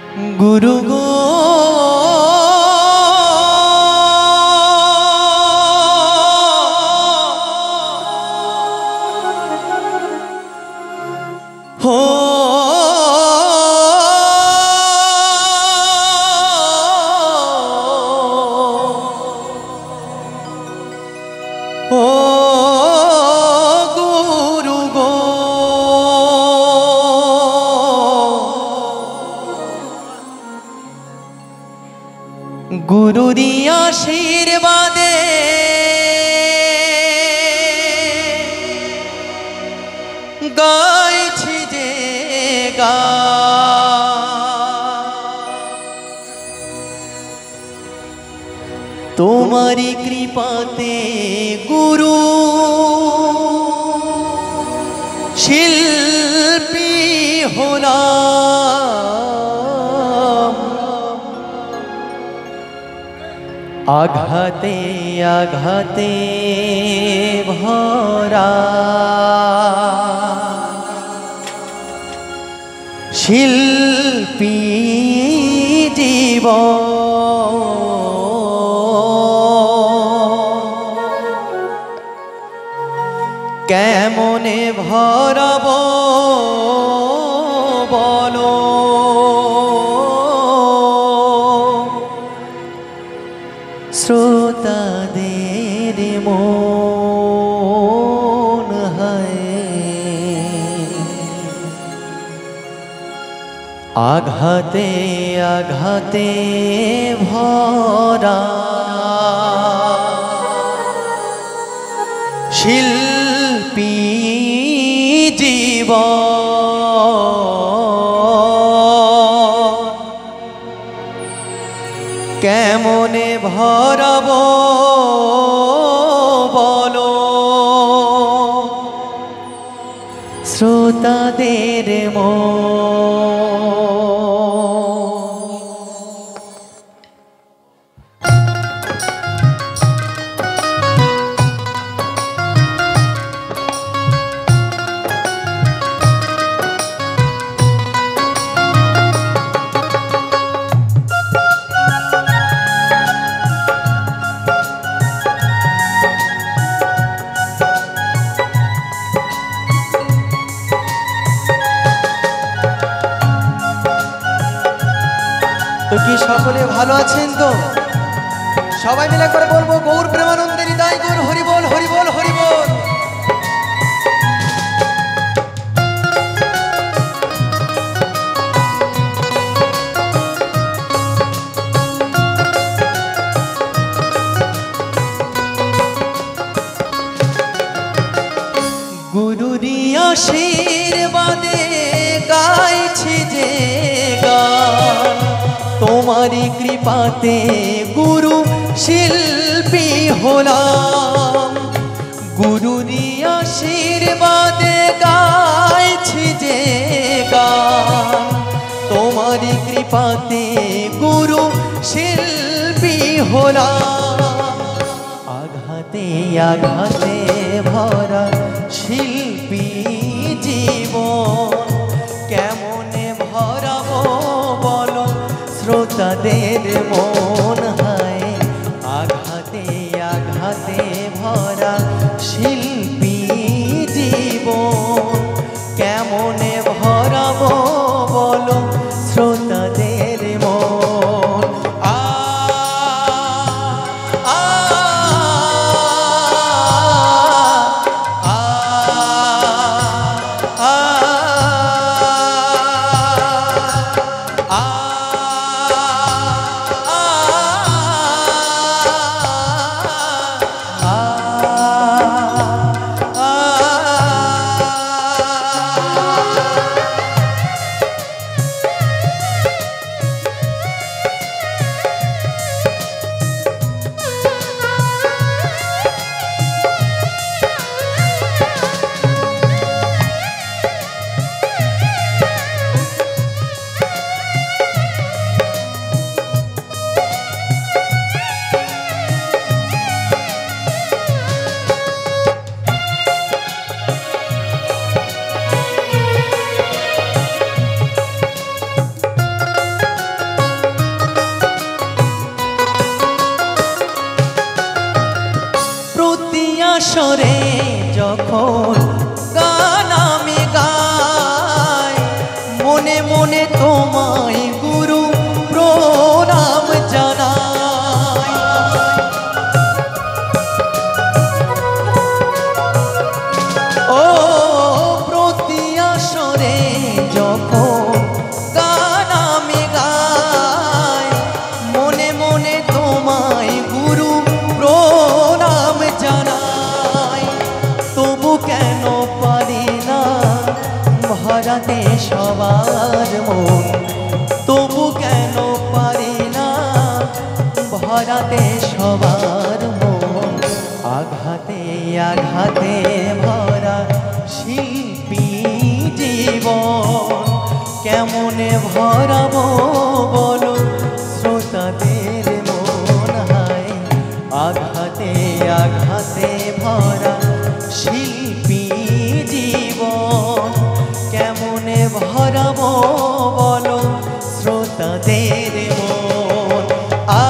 गुरु गो हो गुरु गो गुरुरी आशीर्वादे गाइछि जे तुम्हारी कृपाते गुरु शिल्पी होला आघाते आघाते भरा शिल्पी जीवन केमने भरब बोलो श्रोतादेर मन है आघाते आघाते भरा शिल्पी जीवन केमने भरब बोलो श्रोतादेर मन तो कि सकले भालो आছেন तो सबाई मिले करे बोलबो गौर प्रेमानंदे हृदय गौर हरि बोल हरि बोल हरि बोल गुरुरी आशीर्वादे गाइछि जे गान तुम्हारी कृपाते गुरु शिल्पी होलाम गुरुरी आशीर्वादे गाइछि जे गान तुम्हारी कृपाते गुरु शिल्पी होलाम आघाते आघाते भरा शिल्पी जीवन केमने भराबो बोलो श्रोतादेर मन है आघाते आघाते भरा शिल्पी जीवन केमने भराबो बोलो श्रोतादेर मन আসরে যখন গান আমি গাই, মনে মনে তোমায় গুরু প্রণাম জানাই। ও প্রতি আসরে যখন গান আমি গাই, মনে মনে তোমায় গুরু প্রণাম জানাই। তবু কেন পারি না ভরাতে সবার মন, তবু কেন পারি না ভরাতে সবার মন। আঘাতে আঘাতে ভরা শিল্পী জীবন, কেমনে ভরাবো বলো শ্রোতাদের মন। হায় আঘাতে আঘাতে ভরা শিল্পী জীবন, কেমনে ভরাবো বলো শ্রোতাদের মন। আ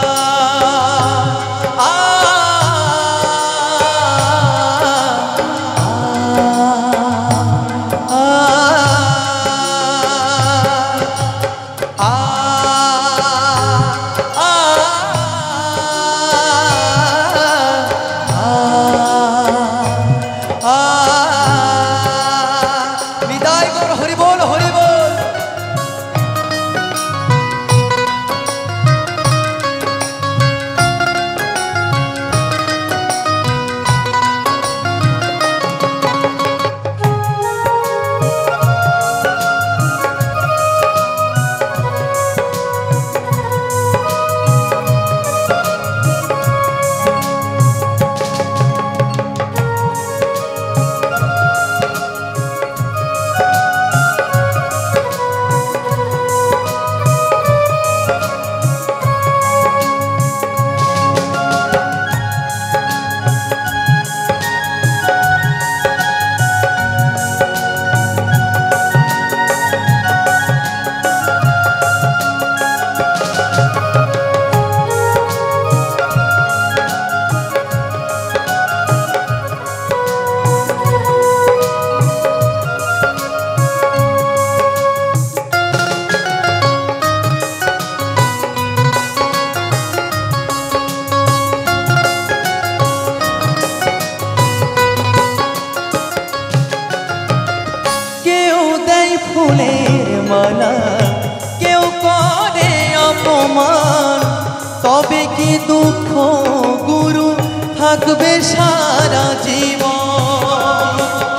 ফুলের মালা, কেউ করে অপমান, তবে কি দুঃখ গুরু থাকবে সারা জীবন।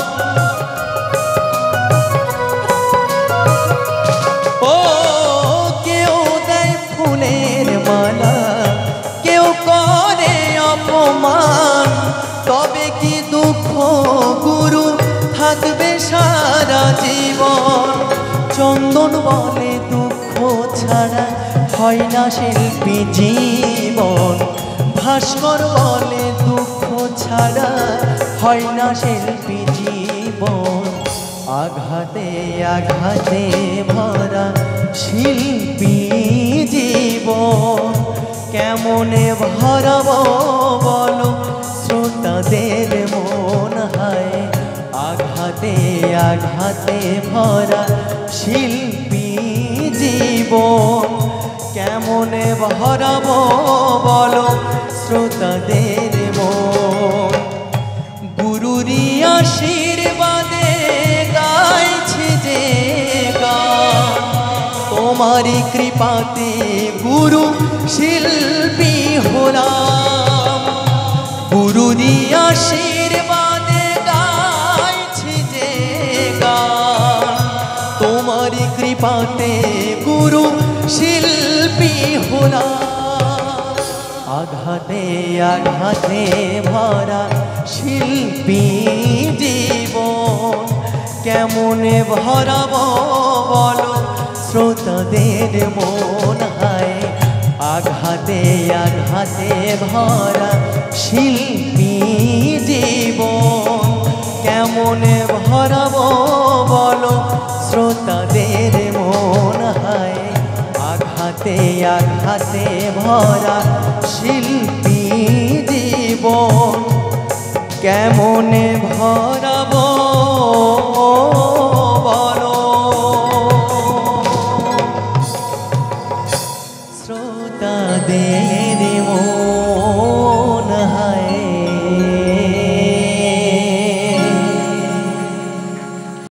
ও কেউ দেয় ফুলের মালা, কেউ করে অপমান, তবে কি দুঃখ গুরু থাকবে সারা জীবন। চন্দন বলে দুঃখ ছাড়া হয় না শিল্পী জীবন, ভাস্কর বলে দুঃখ ছাড়া হয় না শিল্পী জীবন। আঘাতে আঘাতে ভরা শিল্পী জীবন, কেমনে ভরাবো বলো শ্রোতাদের মন। হায় আঘাতে আঘাতে ভরা শিল্পী জীবন, কেমনে ভরাবো বলো শ্রোতাদের মন। গুরুরি আশীর্বাদে গাইছি যে গান, তোমারি কৃপাতে গুরু শিল্পী হলাম। গুরুরি আশীর্বাদে গাইছি যে গান, তোমারি কৃপাতে গুরু শিল্পী হলাম। আঘাতে আঘাতে ভরা শিল্পী জীবন, কেমনে ভরাবো বলো শ্রোতাদের মন। হায় আঘাতে আঘাতে ভরা শিল্পী জীবন, কেমনে ভরাবো বলো শ্রোতাদের মন। হায় আঘাতে আঘাতে ভরা শিল্পী জীবন, কেমনে ভরা